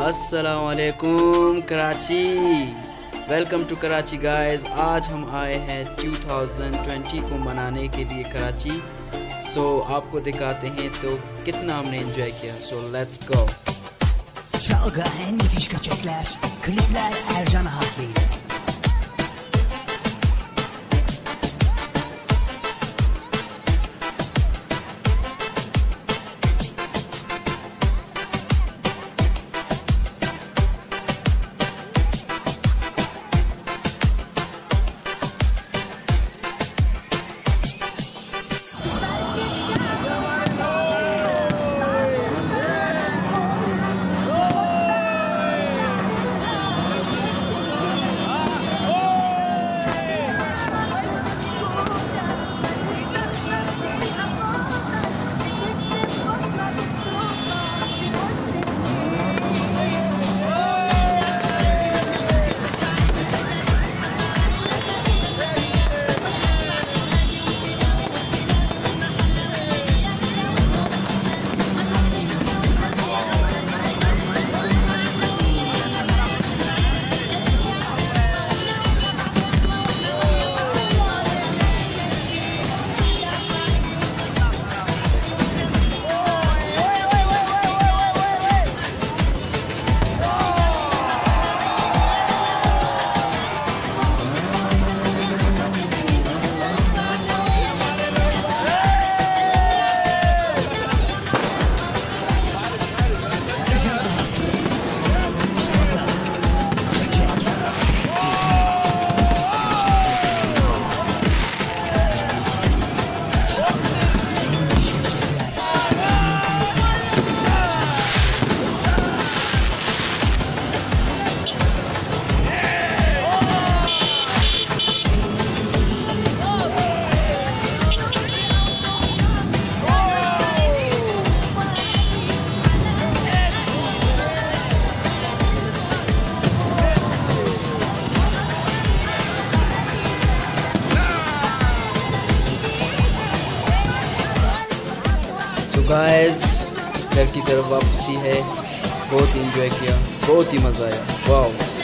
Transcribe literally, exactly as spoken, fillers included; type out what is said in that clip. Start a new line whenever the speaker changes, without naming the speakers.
अस्सलामुअलैकुम Karachi, welcome to Karachi guys. आज हम आए हैं टू थाउज़ेंड ट्वेंटी को मनाने के लिए कराची। सो so, आपको दिखाते हैं तो कितना हमने एंजॉय किया। So let's go.
Çalga en müthiş kaçaklar, klipler Ercan Haklı.
Guys घर की तरफ वापसी है। बहुत इंजॉय किया, बहुत ही मज़ा आया। वाह।